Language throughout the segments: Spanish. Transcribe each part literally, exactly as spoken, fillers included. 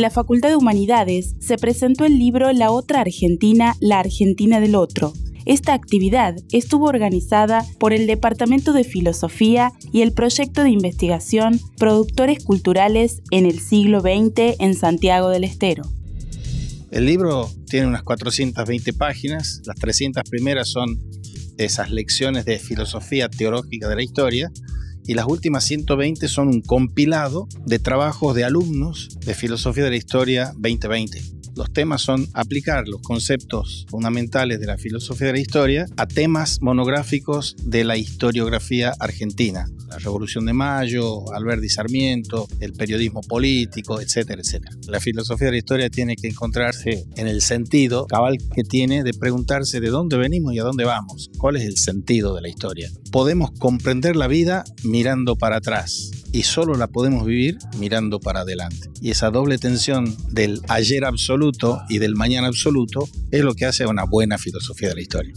En la Facultad de Humanidades se presentó el libro La otra Argentina, la Argentina del otro. Esta actividad estuvo organizada por el Departamento de Filosofía y el proyecto de investigación Productores Culturales en el siglo veinte en Santiago del Estero. El libro tiene unas cuatrocientas veinte páginas, las trescientas primeras son esas lecciones de filosofía teológica de la historia y las últimas ciento veinte son un compilado de trabajos de alumnos de filosofía de la historia veinte veinte. Los temas son aplicar los conceptos fundamentales de la filosofía de la historia a temas monográficos de la historiografía argentina. La Revolución de Mayo, Alberdi y Sarmiento, el periodismo político, etcétera, etcétera. La filosofía de la historia tiene que encontrarse en el sentido cabal que tiene de preguntarse de dónde venimos y a dónde vamos. ¿Cuál es el sentido de la historia? Podemos comprender la vida mirando para atrás y solo la podemos vivir mirando para adelante. Y esa doble tensión del ayer absoluto y del mañana absoluto es lo que hace a una buena filosofía de la historia.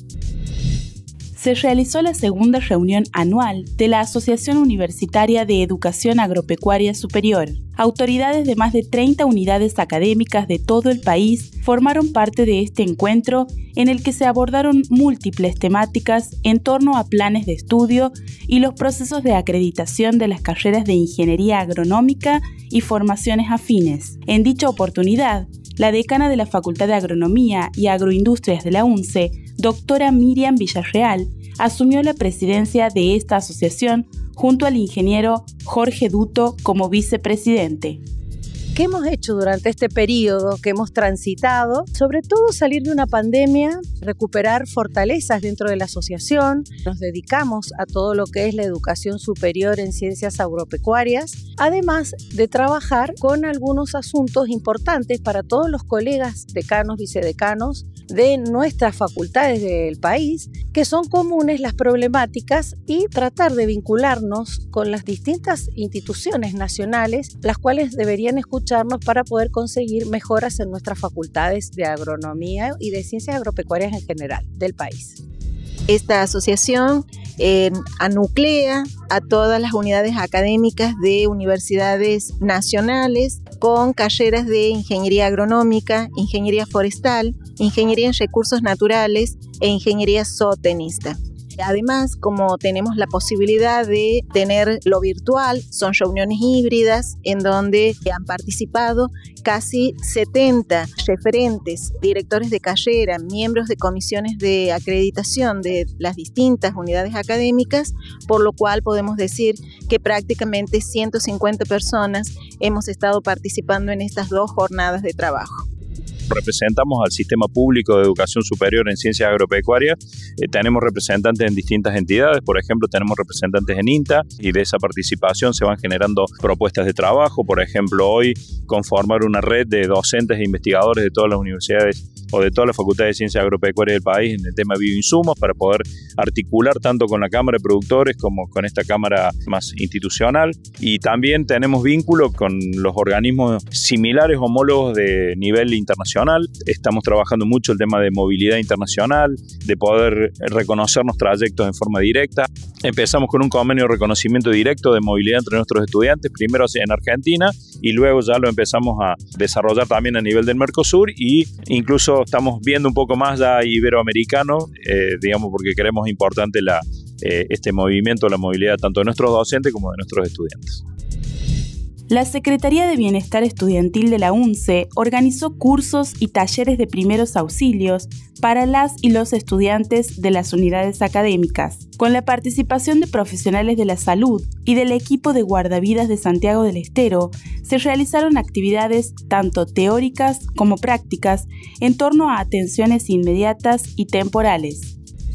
Se realizó la segunda reunión anual de la Asociación Universitaria de Educación Agropecuaria Superior. Autoridades de más de treinta unidades académicas de todo el país formaron parte de este encuentro en el que se abordaron múltiples temáticas en torno a planes de estudio y los procesos de acreditación de las carreras de ingeniería agronómica y formaciones afines. En dicha oportunidad, la decana de la Facultad de Agronomía y Agroindustrias de la UNCE, doctora Miriam Villarreal, asumió la presidencia de esta asociación junto al ingeniero Jorge Duto como vicepresidente. ¿Qué hemos hecho durante este periodo que hemos transitado? Sobre todo salir de una pandemia, recuperar fortalezas dentro de la asociación. Nos dedicamos a todo lo que es la educación superior en ciencias agropecuarias, además de trabajar con algunos asuntos importantes para todos los colegas decanos, vicedecanos de nuestras facultades del país, que son comunes las problemáticas, y tratar de vincularnos con las distintas instituciones nacionales, las cuales deberían escucharnos para poder conseguir mejoras en nuestras facultades de agronomía y de ciencias agropecuarias en general del país. Esta asociación eh, anuclea a todas las unidades académicas de universidades nacionales con carreras de ingeniería agronómica, ingeniería forestal, ingeniería en recursos naturales e ingeniería zootenista. Además, como tenemos la posibilidad de tener lo virtual, son reuniones híbridas en donde han participado casi setenta referentes, directores de carrera, miembros de comisiones de acreditación de las distintas unidades académicas, por lo cual podemos decir que prácticamente ciento cincuenta personas hemos estado participando en estas dos jornadas de trabajo. Representamos al sistema público de educación superior en ciencias agropecuarias. Eh, tenemos representantes en distintas entidades, por ejemplo, tenemos representantes en INTA, y de esa participación se van generando propuestas de trabajo. Por ejemplo, hoy conformar una red de docentes e investigadores de todas las universidades o de todas las facultades de ciencias agropecuarias del país en el tema de bioinsumos, para poder articular tanto con la Cámara de Productores como con esta Cámara más institucional. Y también tenemos vínculo con los organismos similares, homólogos de nivel internacional. Estamos trabajando mucho el tema de movilidad internacional, de poder reconocernos trayectos en forma directa. Empezamos con un convenio de reconocimiento directo de movilidad entre nuestros estudiantes, primero en Argentina, y luego ya lo empezamos a desarrollar también a nivel del Mercosur, y incluso estamos viendo un poco más ya iberoamericano, eh, digamos, porque creemos importante la, eh, este movimiento, la movilidad tanto de nuestros docentes como de nuestros estudiantes. La Secretaría de Bienestar Estudiantil de la UNCE organizó cursos y talleres de primeros auxilios para las y los estudiantes de las unidades académicas, con la participación de profesionales de la salud y del equipo de guardavidas de Santiago del Estero. Se realizaron actividades tanto teóricas como prácticas en torno a atenciones inmediatas y temporales.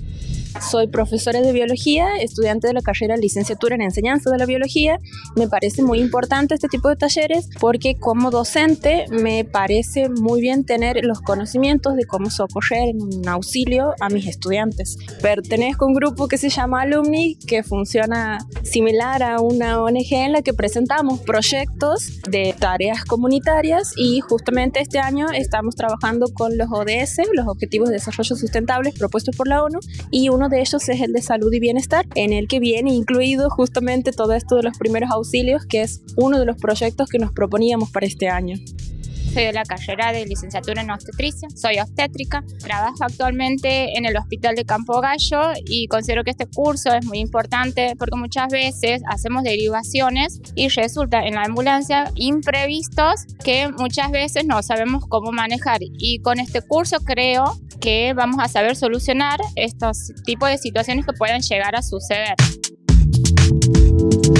Soy profesora de biología, estudiante de la carrera licenciatura en enseñanza de la biología. Me parece muy importante este tipo de talleres porque como docente me parece muy bien tener los conocimientos de cómo socorrer en un auxilio a mis estudiantes. Pertenezco a un grupo que se llama Alumni, que funciona similar a una O N G en la que presentamos proyectos de tareas comunitarias, y justamente este año estamos trabajando con los O D S, los Objetivos de Desarrollo Sustentables propuestos por la ONU, y uno de ellos es el de salud y bienestar, en el que viene incluido justamente todo esto de los primeros auxilios, que es uno de los proyectos que nos proponíamos para este año. Soy de la carrera de licenciatura en obstetricia, soy obstétrica, trabajo actualmente en el Hospital de Campo Gallo y considero que este curso es muy importante porque muchas veces hacemos derivaciones y resulta en la ambulancia imprevistos que muchas veces no sabemos cómo manejar, y con este curso creo que vamos a saber solucionar estos tipos de situaciones que puedan llegar a suceder.